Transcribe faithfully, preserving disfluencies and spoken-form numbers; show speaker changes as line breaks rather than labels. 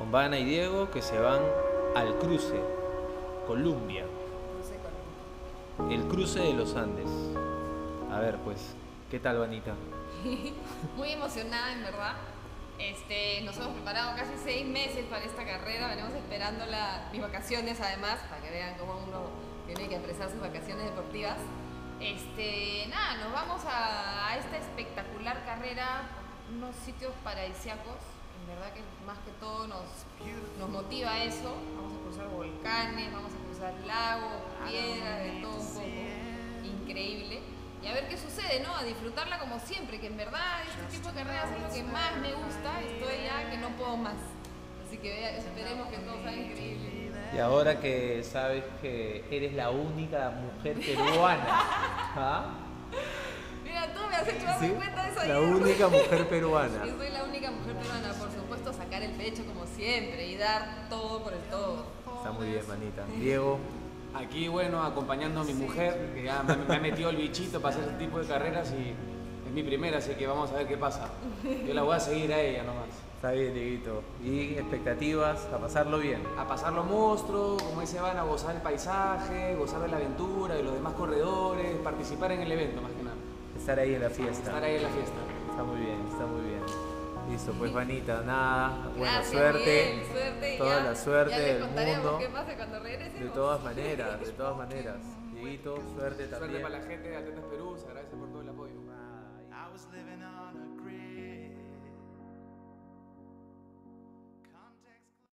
con Vana y Diego, que se van al cruce, Columbia.
Cruce Columbia.
El cruce de los Andes. A ver, pues, ¿qué tal, Vanita?
Muy emocionada, en verdad. Este, nos hemos preparado casi seis meses para esta carrera. Venimos esperando la, mis vacaciones, además, para que vean cómo uno tiene que apresar sus vacaciones deportivas. Este, nada, nos vamos a, a esta espectacular carrera, unos sitios paradisíacos. En verdad que más que todo nos, nos motiva eso. Vamos a cruzar volcanes, vamos a cruzar lagos, piedras, de todo un poco. Increíble. Y a ver qué sucede, ¿no? A disfrutarla como siempre, que en verdad este tipo de carreras es lo que más me gusta. Estoy ya que no puedo más. Así que vea, esperemos que todo salga increíble.
Y ahora que sabes que eres la única mujer peruana, ¿ah?
Mira, tú me has hecho darme
¿Sí?
cuenta de eso
La
ayer.
única mujer peruana.
Yo soy la única mujer peruana, por supuesto, sacar el pecho como siempre y dar todo por el todo.
Está muy bien, manita. Diego.
Aquí, bueno, acompañando a mi mujer, que ya me, me ha metido el bichito para hacer este tipo de carreras y es mi primera, así que vamos a ver qué pasa. Yo la voy a seguir a ella nomás.
Está bien, Dieguito. Y expectativas, a pasarlo bien.
A pasarlo monstruo, como dice Van, a gozar el paisaje, gozar de la aventura, de los demás corredores, participar en el evento más que nada.
Estar ahí en la fiesta.
Estar ahí en la fiesta.
Está muy bien, está muy bien. Listo, pues Vanita, nada, buena
Gracias,
suerte.
Miguel, suerte y
Toda
ya-
la suerte
ya les
del
contaremos
mundo.
qué pasa cuando regresemos.
De todas maneras, de todas maneras. Dieguito, suerte
Suerte
también.
para la gente de Atletas Perú, se agradece por todo el apoyo.